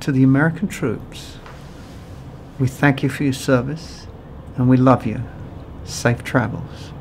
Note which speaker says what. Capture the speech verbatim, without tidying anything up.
Speaker 1: to the American troops, we thank you for your service and we love you. Safe travels.